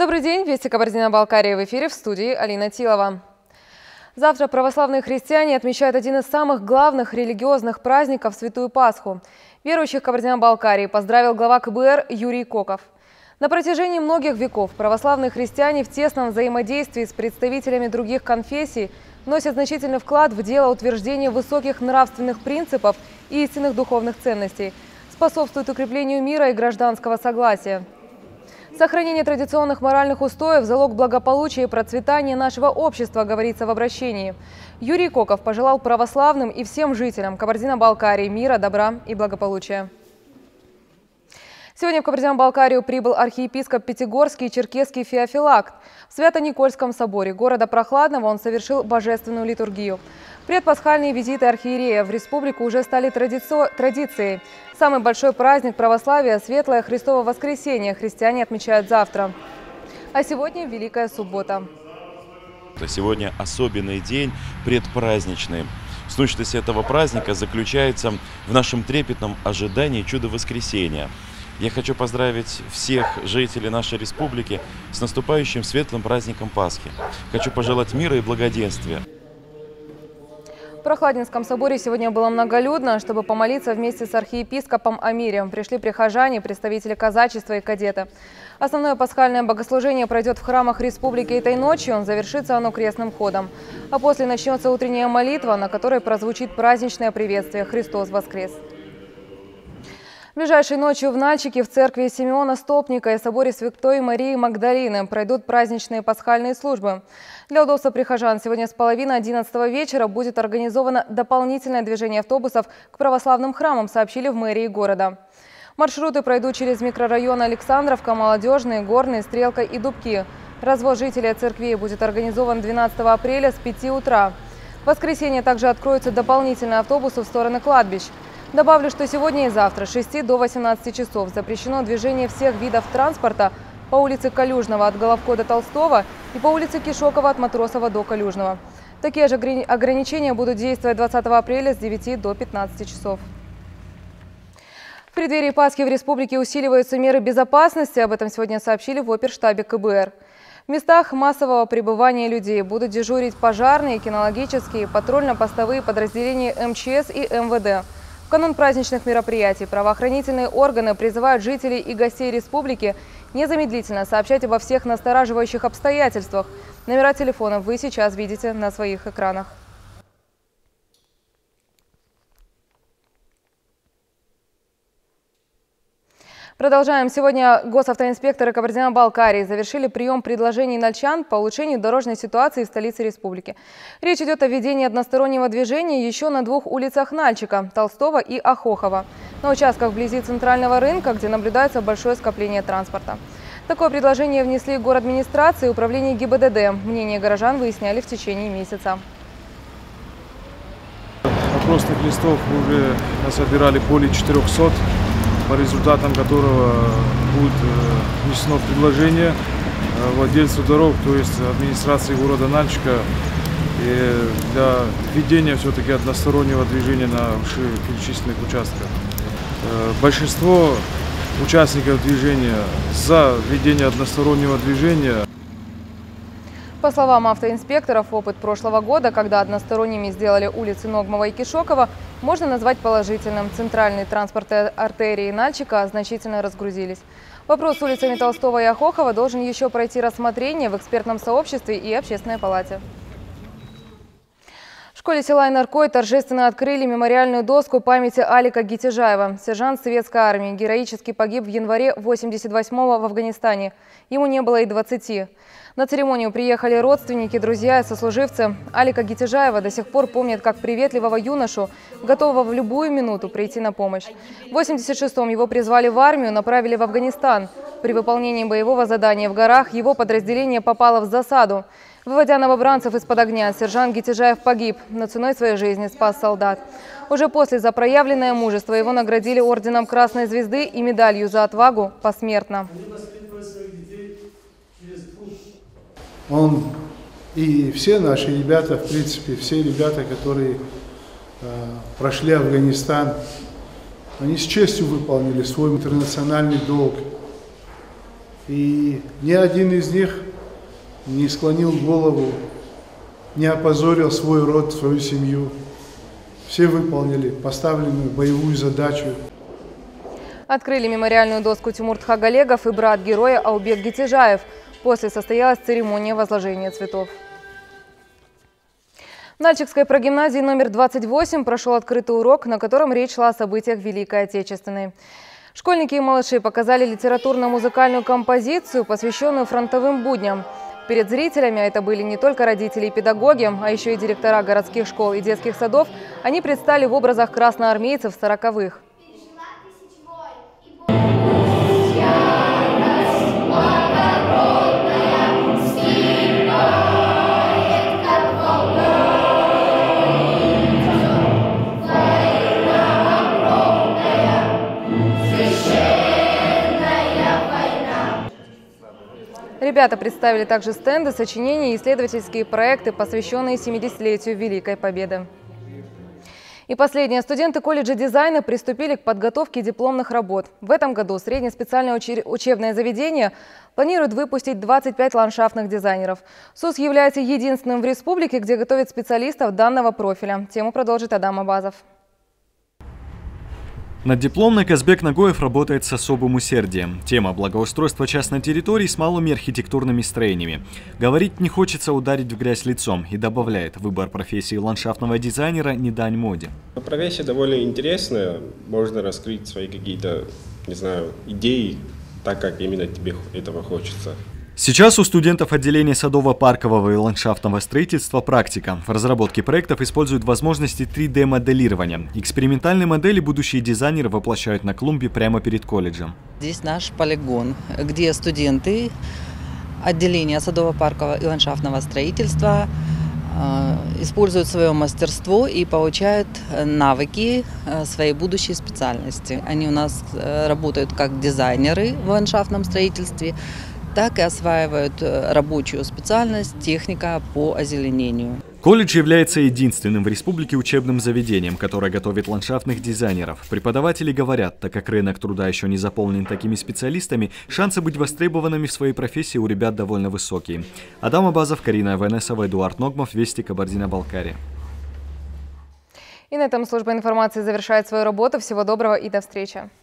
Добрый день, Вести Кабардино-Балкарии в эфире, в студии Алина Тилова. Завтра православные христиане отмечают один из самых главных религиозных праздников – Святую Пасху. Верующих Кабардино-Балкарии поздравил глава КБР Юрий Коков. На протяжении многих веков православные христиане в тесном взаимодействии с представителями других конфессий вносят значительный вклад в дело утверждения высоких нравственных принципов и истинных духовных ценностей, способствуют укреплению мира и гражданского согласия. Сохранение традиционных моральных устоев – залог благополучия и процветания нашего общества, говорится в обращении. Юрий Коков пожелал православным и всем жителям Кабардино-Балкарии мира, добра и благополучия. Сегодня в Кабардино-Балкарию прибыл архиепископ Пятигорский и Черкесский Феофилакт. В Свято-Никольском соборе города Прохладного он совершил божественную литургию. Предпасхальные визиты архиерея в республику уже стали традицией. Самый большой праздник православия – Светлое Христово воскресенье христиане отмечают завтра. А сегодня Великая Суббота. Сегодня особенный день, предпраздничный. Сущность этого праздника заключается в нашем трепетном ожидании чуда воскресения. Я хочу поздравить всех жителей нашей республики с наступающим светлым праздником Пасхи. Хочу пожелать мира и благоденствия. В Прохладненском соборе сегодня было многолюдно. Чтобы помолиться вместе с архиепископом о мире, пришли прихожане, представители казачества и кадеты. Основное пасхальное богослужение пройдет в храмах республики этой ночью. Завершится оно крестным ходом. А после начнется утренняя молитва, на которой прозвучит праздничное приветствие «Христос воскрес». Ближайшей ночью в Нальчике в церкви Симеона Столпника и соборе Святой Марии Магдалины пройдут праздничные пасхальные службы. Для удобства прихожан сегодня с половины 11 вечера будет организовано дополнительное движение автобусов к православным храмам, сообщили в мэрии города. Маршруты пройдут через микрорайоны Александровка, Молодежный, Горный, Стрелка и Дубки. Развоз жителей от церквей будет организован 12 апреля с 5 утра. В воскресенье также откроются дополнительные автобусы в стороны кладбищ. Добавлю, что сегодня и завтра с 6 до 18 часов запрещено движение всех видов транспорта по улице Калюжного от Головко до Толстого и по улице Кишокова от Матросова до Калюжного. Такие же ограничения будут действовать 20 апреля с 9 до 15 часов. В преддверии Пасхи в республике усиливаются меры безопасности. Об этом сегодня сообщили в оперштабе КБР. В местах массового пребывания людей будут дежурить пожарные, кинологические, патрульно-постовые подразделения МЧС и МВД. В канун праздничных мероприятий правоохранительные органы призывают жителей и гостей республики незамедлительно сообщать обо всех настораживающих обстоятельствах. Номера телефонов вы сейчас видите на своих экранах. Продолжаем. Сегодня госавтоинспекторы Кабардино-Балкарии завершили прием предложений нальчан по улучшению дорожной ситуации в столице республики. Речь идет о введении одностороннего движения еще на двух улицах Нальчика – Толстого и Ахохова. На участках вблизи центрального рынка, где наблюдается большое скопление транспорта. Такое предложение внесли городадминистрации и управление ГИБДД. Мнение горожан выясняли в течение месяца. Опросных листов уже насобирали более 400. По результатам которого будет внесено предложение владельцу дорог, то есть администрации города Нальчика, для введения все-таки одностороннего движения на перечисленных участках. Большинство участников движения за введение одностороннего движения. По словам автоинспекторов, опыт прошлого года, когда односторонними сделали улицы Ногмова и Кишокова, можно назвать положительным. Центральные транспортные артерии Нальчика значительно разгрузились. Вопрос с улицами Толстого и Ахохова должен еще пройти рассмотрение в экспертном сообществе и общественной палате. В школе села Инаркой торжественно открыли мемориальную доску памяти Алика Гитежаева. Сержант советской армии героически погиб в январе 1988-го в Афганистане. Ему не было и 20. На церемонию приехали родственники, друзья и сослуживцы. Алика Гитежаева до сих пор помнят как приветливого юношу, готового в любую минуту прийти на помощь. В 1986-м его призвали в армию, направили в Афганистан. При выполнении боевого задания в горах его подразделение попало в засаду. Выводя новобранцев из-под огня, сержант Гитежаев погиб, но ценой своей жизни спас солдат. Уже после за проявленное мужество его наградили орденом Красной Звезды и медалью за отвагу посмертно. Он и все наши ребята, в принципе, все ребята, которые прошли Афганистан, они с честью выполнили свой интернациональный долг. И ни один из них не склонил голову, не опозорил свой род, свою семью. Все выполнили поставленную боевую задачу. Открыли мемориальную доску Тимур Тхагалегов и брат героя Аубек Гетежаев. После состоялась церемония возложения цветов. В Нальчикской прогимназии номер 28 прошел открытый урок, на котором речь шла о событиях Великой Отечественной. Школьники и малыши показали литературно-музыкальную композицию, посвященную фронтовым будням. Перед зрителями, а это были не только родители и педагоги, а еще и директора городских школ и детских садов, они предстали в образах красноармейцев 40-х. Ребята представили также стенды, сочинения и исследовательские проекты, посвященные 70-летию Великой Победы. И последнее. Студенты колледжа дизайна приступили к подготовке дипломных работ. В этом году среднее специальное учебное заведение планирует выпустить 25 ландшафтных дизайнеров. СУЗ является единственным в республике, где готовят специалистов данного профиля. Тему продолжит Адам Абазов. Над дипломной Казбек Нагоев работает с особым усердием. Тема благоустройства частной территории с малыми архитектурными строениями. Говорить не хочется ударить в грязь лицом и добавляет, выбор профессии ландшафтного дизайнера не дань моде. Профессия довольно интересная, можно раскрыть свои какие-то, не знаю, идеи, так как именно тебе этого хочется. Сейчас у студентов отделения садово-паркового и ландшафтного строительства практика. В разработке проектов используют возможности 3D-моделирования. Экспериментальные модели будущие дизайнеры воплощают на клумбе прямо перед колледжем. Здесь наш полигон, где студенты отделения садово-паркового и ландшафтного строительства используют свое мастерство и получают навыки своей будущей специальности. Они у нас работают как дизайнеры в ландшафтном строительстве, так и осваивают рабочую специальность техника по озеленению. Колледж является единственным в республике учебным заведением, которое готовит ландшафтных дизайнеров. Преподаватели говорят, так как рынок труда еще не заполнен такими специалистами, шансы быть востребованными в своей профессии у ребят довольно высокие. Адам Абазов, Карина Венесова, Эдуард Ногмов, Вести, Кабардино-Балкария. И на этом служба информации завершает свою работу. Всего доброго и до встречи.